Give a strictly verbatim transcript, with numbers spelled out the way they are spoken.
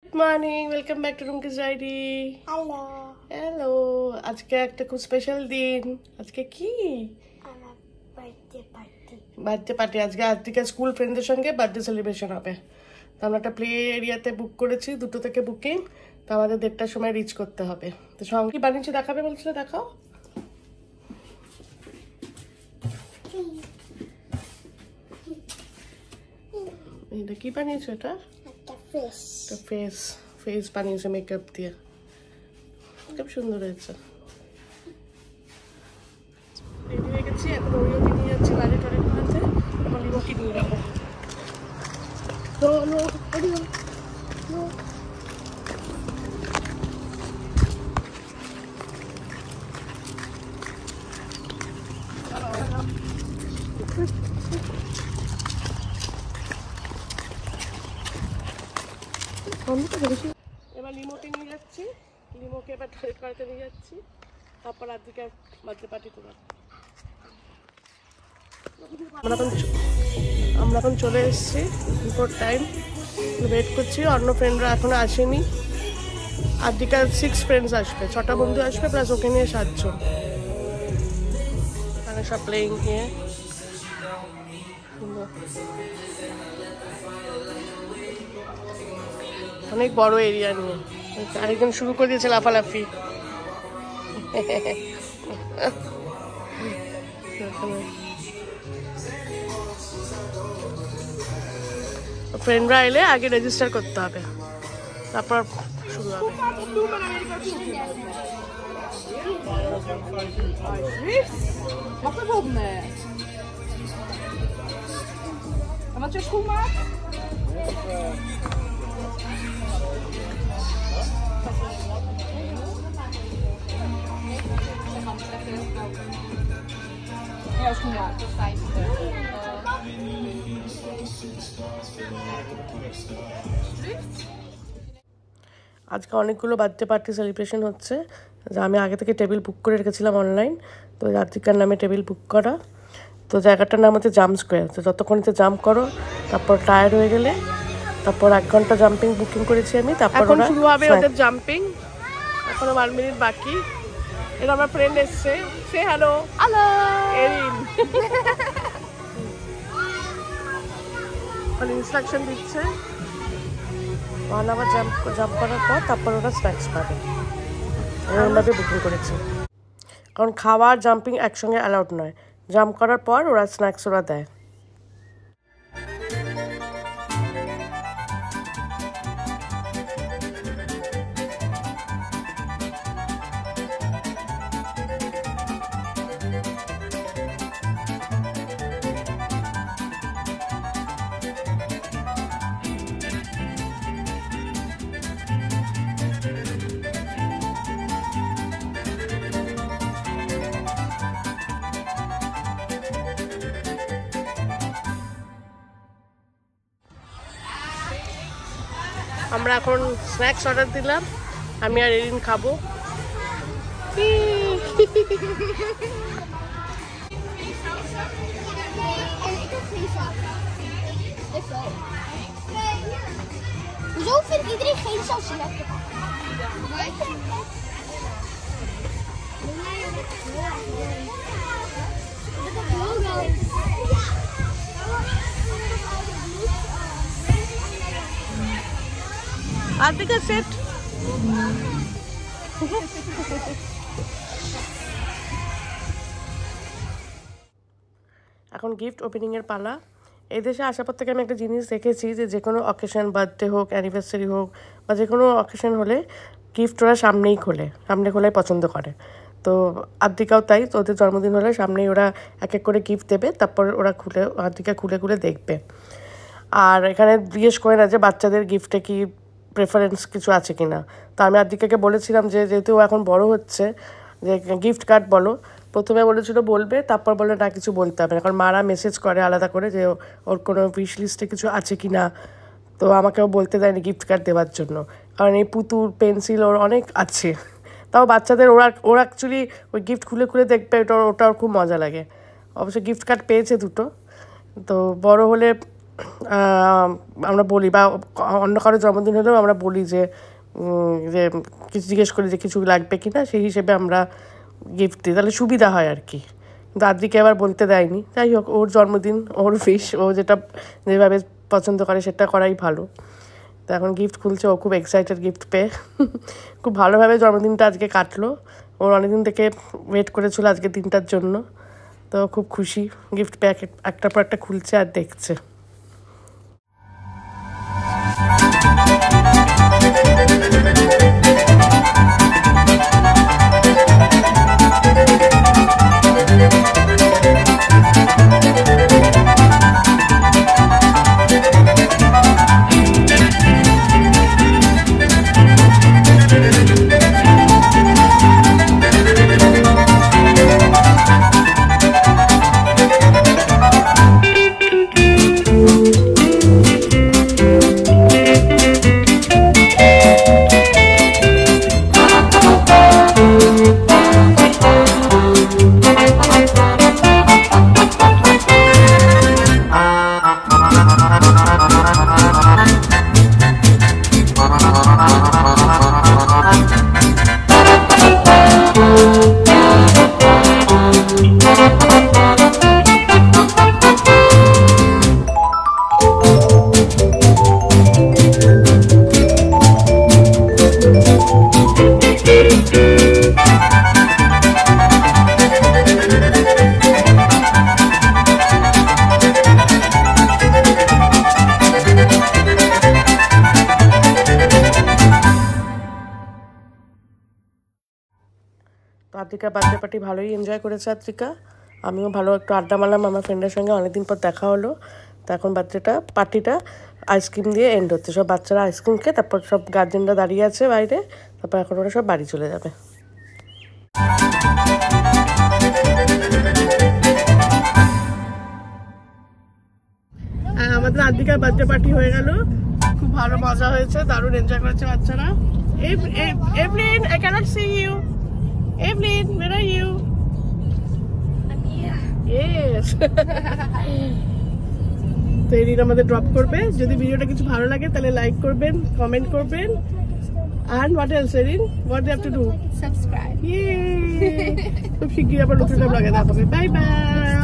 Morning, welcome back to Rumki's diary. Hello hello, আজকে একটা খুব স্পেশাল দিন। আজকে কি আমার বার্থডে পার্টি। Birthday party. আজকে আজকে স্কুল ফ্রেন্ডদের সঙ্গে বার্থডে সেলিব্রেশন হবে। তো আমরা একটা প্লে এরিয়াতে বুক করেছি, দুটো থেকে বুকিং। তো আমাদের দেড়টার সময় রিচ করতে হবে। তো সঙ্গে কি বানিয়েছি দেখাবে বলছিল, দেখাও। এটা কি বানিয়েছো? এটা একটা ফেস একটা ফেস ফেস বানিয়েছে মেকআপ দিয়ে, খুব সুন্দর হয়েছে। রেডি হয়ে গেছি, এখন ওরিওকে নিয়ে যাচ্ছি বাইরে টয়লেটগুলোতে। আমার লিমোকে নিয়ে যাবো। চলো ওরিও। এবার লিমোকে নিয়ে যাচ্ছি, লিমোকে এবার টয়লেট করাতে নিয়ে যাচ্ছি, তারপর আজকে বার্থডে পার্টি তোমার। আমরা এখন আমরা এখন চলে এসেছি বিফোর টাইম, ওয়েট করছি। অন্য ফ্রেন্ডরা এখনো আসেনি। আজকাল সিক্স ফ্রেন্ডস আসবে, ছটা বন্ধু আসবে, প্লাস ওকে নিয়ে সাতজন। এখানে সব প্লেয়িং নিয়ে অনেক বড় এরিয়া নিয়ে আরেকজন শুরু করে দিয়েছে লাফালাফি। ফ্রেন্ডরা এলে আগে রেজিস্টার করতে হবে, তারপর শুরু হবে। Wat er volgende? En wat is goed maakt? Ja, is goed maakt. আজকে অনেকগুলো বার্থডে পার্টি সেলিব্রেশন হচ্ছে। আমি আগে থেকে টেবিল বুক করে রেখেছিলাম অনলাইন, তো রাত্রিকার নামে টেবিল বুক করা। তো জায়গাটার নাম হচ্ছে জাম্প স্কোয়ার। তো যতক্ষণ জাম্প করো, তারপর টায়ার্ড হয়ে গেলে, তারপর এক ঘন্টা জাম্পিং বুকিং করেছি আমি। তারপর এখন শুরু হবে ওদের জাম্পিং। এখনো ওয়ান মিনিট বাকি। এটা আমার ফ্রেন্ড এসছে, সে হ্যালো। Hello Erin. মানে ইনস্ট্রাকশন দিচ্ছে। ওয়ান আওয়ার জাম্প জাম্প করার পর তারপর ওরা স্ন্যাক্স পাবে। এরকমভাবে বুকিং করেছি, কারণ খাওয়া আর জাম্পিং একসঙ্গে অ্যালাউড নয়। জাম্প করার পর ওরা স্ন্যাক্স ওরা দেয়। আমরা এখন স্ন্যাক্স অর্ডার দিলাম, আমি আর এরিন খাবো। Hoezo vindt iedereen geen saus lekker? Adika set এখন গিফট ওপেনিং এর পালা। এই দেশে আসার পর থেকে আমি একটা জিনিস দেখেছি যে যে কোনো অকেশন, বার্থডে হোক, অ্যানিভার্সারি হোক, বা যে কোনো অকেশন হলে গিফট ওরা সামনেই খোলে, সামনে খোলাই পছন্দ করে। তো আদ্রিকাও তাই, তো ওদের জন্মদিন হলে সামনেই ওরা এক এক করে গিফট দেবে, তারপর ওরা খুলে আদ্রিকা খুলে খুলে দেখবে। আর এখানে জিজ্ঞেস করে না যে বাচ্চাদের গিফটে কি প্রেফারেন্স কিছু আছে কি না। তো আমি আদ্রিকাকে বলেছিলাম যে যেহেতু ও এখন বড় হচ্ছে, যে গিফট কার্ড বলো। প্রথমে বলেছিল বলবে, তারপর বলে না কিছু বলতে হবে না, কারণ মারা মেসেজ করে আলাদা করে যে ওর কোনো উইশ লিস্টে কিছু আছে কি না। তো আমাকেও বলতে দেয়নি গিফট কার্ড দেওয়ার জন্য, কারণ এই পুতুল, পেন্সিল ওর অনেক আছে। তাও বাচ্চাদের ওরা ওরা অ্যাকচুয়ালি ওই গিফট খুলে খুলে দেখবে, ওটা ওটাও খুব মজা লাগে। অবশ্য গিফট কার্ড পেয়েছে দুটো। তো বড় হলে আমরা বলি, বা অন্য কারো জন্মদিন হলেও আমরা বলি যে যে কিছু জিজ্ঞেস করি যে কিছু লাগবে কি না, সেই হিসেবে আমরা গিফট দিই, তাহলে সুবিধা হয় আর কি। কিন্তু আদ্রিকে আবার বলতে দেয়নি। যাই হোক, ওর জন্মদিন, ওর উইশ, ও যেটা যেভাবে পছন্দ করে সেটা করাই ভালো। তো এখন গিফট খুলছে, ও খুব এক্সাইটেড গিফট পেয়ে। খুব ভালোভাবে জন্মদিনটা আজকে কাটলো। ওর অনেকদিন থেকে ওয়েট করেছিল আজকের দিনটার জন্য, তো খুব খুশি। গিফট পেয়ে একটার পর একটা খুলছে আর দেখছে। তো আদ্রিকার বার্থডে পার্টি ভালোই এনজয় করেছে আদ্রিকা। আমিও ভালো একটু আড্ডা মারলাম আমার ফ্রেন্ডের সঙ্গে, অনেকদিন পর দেখা হলো। তো এখন বার্থডেটা পার্টিটা আইসক্রিম দিয়ে এন্ড হচ্ছে। সব বাচ্চারা আইসক্রিম খেয়ে তারপর সব গার্জেনরা দাঁড়িয়ে আছে বাইরে, তারপর এখন ওরা সব বাড়ি চলে যাবে। আমাদের আদ্রিকার বার্থডে পার্টি হয়ে গেল, খুব ভালো মজা হয়েছে, দারুণ এনজয় করেছে বাচ্চারা। Evelyn, I cannot see you. Evelyn, where are you? I'm here. Yes. তো এরিন আমাদের ড্রপ করবে। যদি ভিডিওটা কিছু ভালো লাগে তাহলে লাইক করবেন, কমেন্ট করবেন। And what else, Erin? What do you have to do? Subscribe. Yay! খুব শিগগিরই আবার নতুন ব্লগে দেখা হবে। Bye by.